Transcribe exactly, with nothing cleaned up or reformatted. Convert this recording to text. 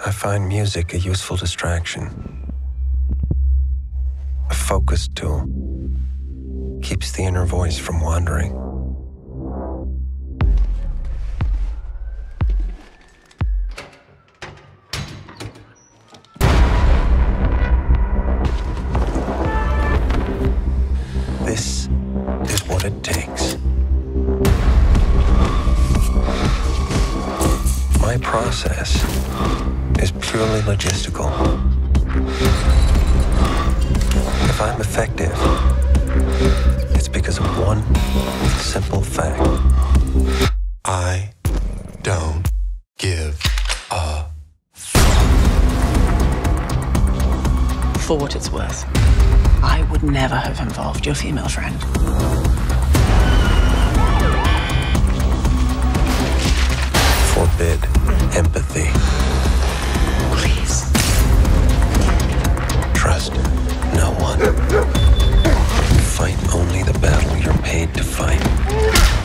I find music a useful distraction. A focus tool. Keeps the inner voice from wandering. This is what it takes. My process is purely logistical. If I'm effective, it's because of one simple fact. I don't give a For what it's worth, I would never have involved your female friend. Forbid empathy. Please. Trust no one. Fight only the battle you're paid to fight.